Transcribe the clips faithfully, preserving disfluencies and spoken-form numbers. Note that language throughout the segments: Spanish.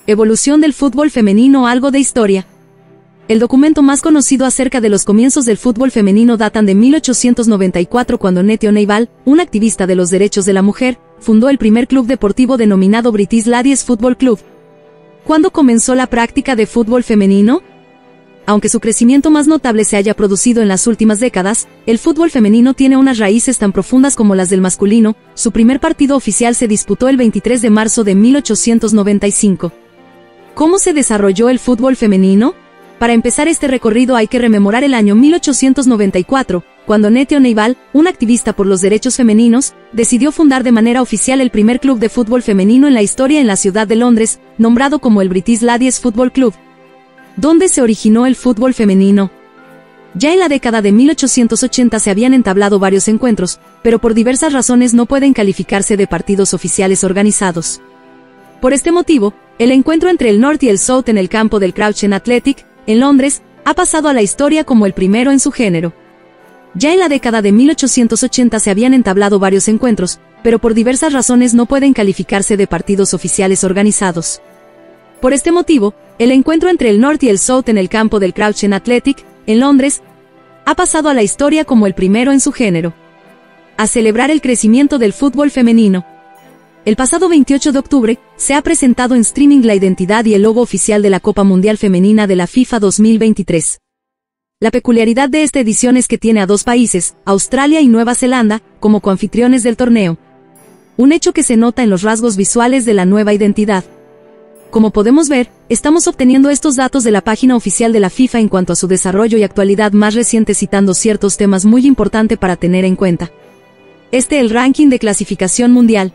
Evolución del fútbol femenino, algo de historia. El documento más conocido acerca de los comienzos del fútbol femenino datan de mil ochocientos noventa y cuatro, cuando Nettie O'Neill, un activista de los derechos de la mujer, fundó el primer club deportivo denominado British Ladies Football Club. ¿Cuándo comenzó la práctica de fútbol femenino? Aunque su crecimiento más notable se haya producido en las últimas décadas, el fútbol femenino tiene unas raíces tan profundas como las del masculino. Su primer partido oficial se disputó el veintitrés de marzo de mil ochocientos noventa y cinco. ¿Cómo se desarrolló el fútbol femenino? Para empezar este recorrido hay que rememorar el año mil ochocientos noventa y cuatro, cuando Nettie O'Neill, un activista por los derechos femeninos, decidió fundar de manera oficial el primer club de fútbol femenino en la historia en la ciudad de Londres, nombrado como el British Ladies Football Club. ¿Dónde se originó el fútbol femenino? Ya en la década de mil ochocientos ochenta se habían entablado varios encuentros, pero por diversas razones no pueden calificarse de partidos oficiales organizados. Por este motivo, el encuentro entre el North y el South en el campo del Crouch End Athletic, en Londres, ha pasado a la historia como el primero en su género. Ya en la década de mil ochocientos ochenta se habían entablado varios encuentros, pero por diversas razones no pueden calificarse de partidos oficiales organizados. Por este motivo, el encuentro entre el North y el South en el campo del Crouch End Athletic, en Londres, ha pasado a la historia como el primero en su género. A celebrar el crecimiento del fútbol femenino. El pasado veintiocho de octubre, se ha presentado en streaming la identidad y el logo oficial de la Copa Mundial Femenina de la FIFA dos mil veintitrés. La peculiaridad de esta edición es que tiene a dos países, Australia y Nueva Zelanda, como coanfitriones del torneo. Un hecho que se nota en los rasgos visuales de la nueva identidad. Como podemos ver, estamos obteniendo estos datos de la página oficial de la FIFA en cuanto a su desarrollo y actualidad más reciente, citando ciertos temas muy importantes para tener en cuenta. Este es el ranking de clasificación mundial.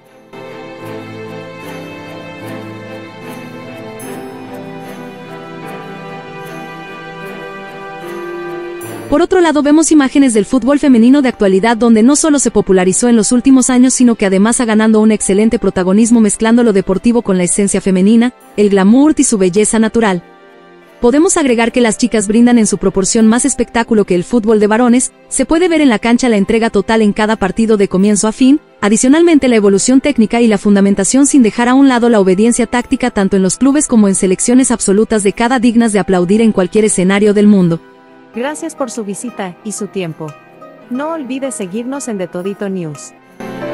Por otro lado, vemos imágenes del fútbol femenino de actualidad donde no solo se popularizó en los últimos años, sino que además ha ganado un excelente protagonismo mezclando lo deportivo con la esencia femenina, el glamour y su belleza natural. Podemos agregar que las chicas brindan en su proporción más espectáculo que el fútbol de varones. Se puede ver en la cancha la entrega total en cada partido de comienzo a fin, adicionalmente la evolución técnica y la fundamentación sin dejar a un lado la obediencia táctica tanto en los clubes como en selecciones absolutas de cada dignas de aplaudir en cualquier escenario del mundo. Gracias por su visita y su tiempo. No olvides seguirnos en The Todito News.